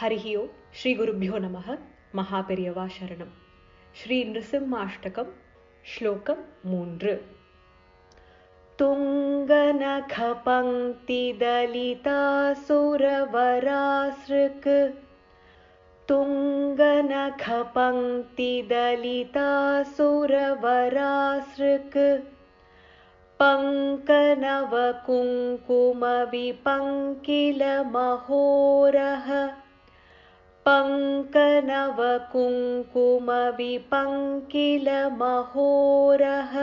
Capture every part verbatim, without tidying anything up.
हरिः ओं श्रीगुरुभ्यो नमः महापेरियवा शरणम् श्री नृसिंहाष्टकम् श्लोकम् मूன்று तुङ्गनखपङ्क्तिदलितासुरवरासृक् तुङ्गनखपङ्क्तिदलितासुरवरासृक् पङ्कनवकुङ्कुमविपङ्किलमहोरः पङ्कनवकुङ्कुमविपङ्किलमहोरः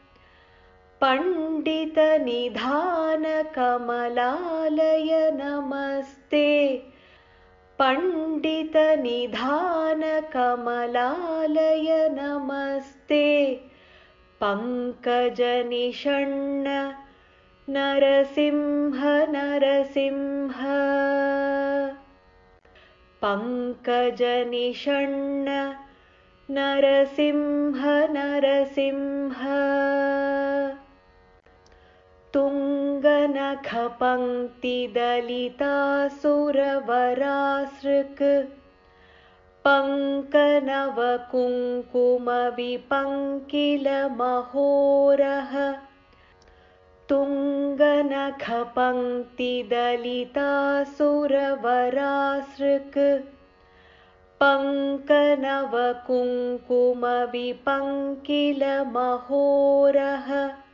पण्डितनिधानकमलालय नमस्ते पण्डितनिधानकमलालय नमस्ते पङ्कजनिषण्ण नरसिंह नरसिंह पङ्कजनिषण्ण नरसिंह नरसिंह तुङ्गनखपङ्क्तिदलितासुरवरासृक् पङ्कनवकुङ्कुमविपङ्किलमहोरः तुङ्गनखपङ्क्तिदलितासुरवरासृक् पङ्कनवकुङ्कुमविपङ्किलमहोरः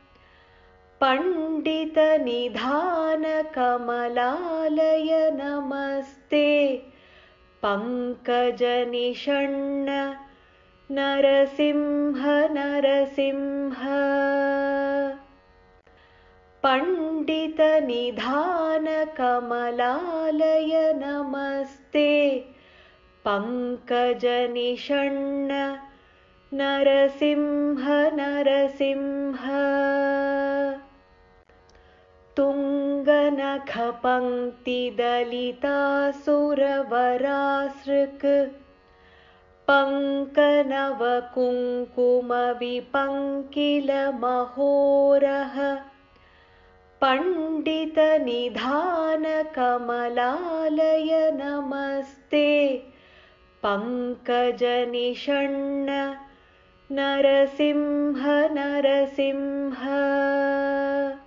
पण्डितनिधानकमलालय नमस्ते पङ्कजनिषण्ण नरसिंह नरसिंह पण्डितनिधानकमलालय नमस्ते पङ्कजनिषण्ण नरसिंह नरसिंह तुङ्गनखपङ्क्तिदलितासुरवरासृक् पङ्कनवकुङ्कुमविपङ्किलमहोरः पण्डितनिधानकमलालय नमस्ते पङ्कजनिषण्ण नरसिंह नरसिंह